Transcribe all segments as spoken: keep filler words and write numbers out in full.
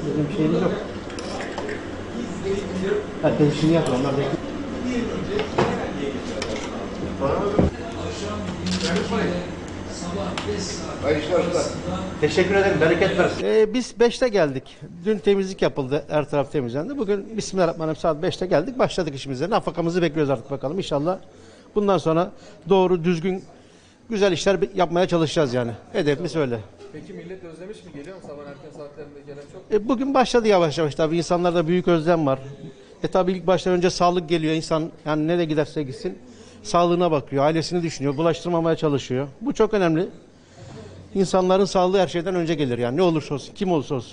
Bizim şeyimiz yok. Herkes işini yapıyor. Onlar da teşekkür ederim. Bereket versin. Ee, biz beşte geldik. Dün temizlik yapıldı. Her taraf temizlendi. Bugün Bismillahirrahmanirrahim saat beşte geldik. Başladık işimize. Nafakamızı bekliyoruz artık bakalım. İnşallah bundan sonra doğru, düzgün, güzel işler yapmaya çalışacağız yani. Hedefimiz öyle. Peki millet özlemiş mi? Geliyor mu sabah erken saatlerinde gelen çok? E, bugün başladı yavaş yavaş tabii. İnsanlarda büyük özlem var. E tabii ilk başta önce sağlık geliyor. İnsan yani nereye giderse gitsin sağlığına bakıyor. Ailesini düşünüyor. Bulaştırmamaya çalışıyor. Bu çok önemli. İnsanların sağlığı her şeyden önce gelir yani. Ne olursa olsun, kim olursa olsun.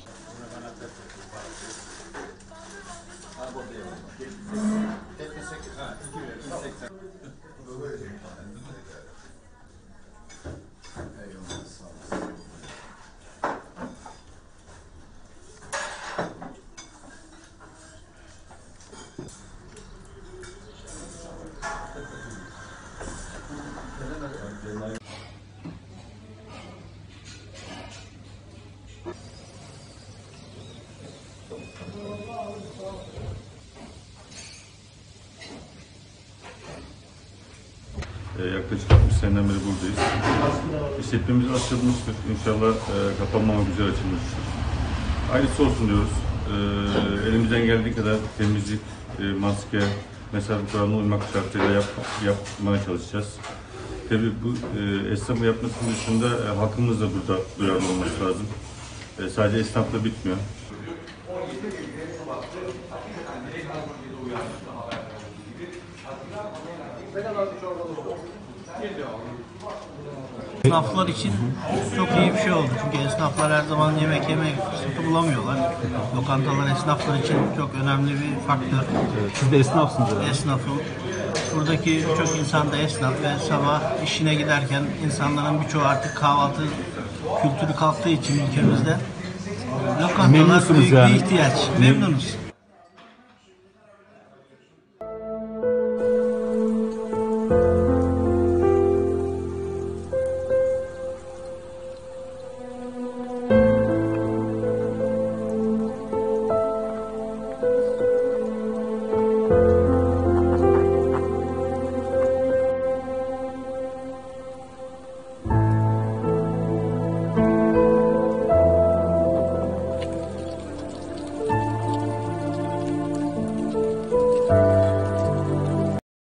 Ee, yaklaşık altmış seneden beri buradayız. İşletmemiz açılmıştır. İnşallah e, kapanmama güzel açılmıştır. Hayırlısı olsun diyoruz. Ee, elimizden geldiği kadar temizlik, e, maske, mesafe kuralına uymak şartıyla yap, yapmaya çalışacağız. Tabii bu e, esnafı yapmasının dışında e, halkımız da burada duyarlı olması lazım. E, sadece esnafla bitmiyor. Esnaflar için çok iyi bir şey oldu. Çünkü esnaflar her zaman yemek yeme fırsatı bulamıyorlar. Lokantalar esnaflar için çok önemli bir faktör. Evet, siz de esnafsınız herhalde. Esnafım. Buradaki birçok insan da esnaf ve sabah işine giderken insanların birçoğu artık kahvaltı kültürü kalktığı için ülkemizde lokantalar Memnunsunuz büyük yani. bir ihtiyaç. Memnunuz.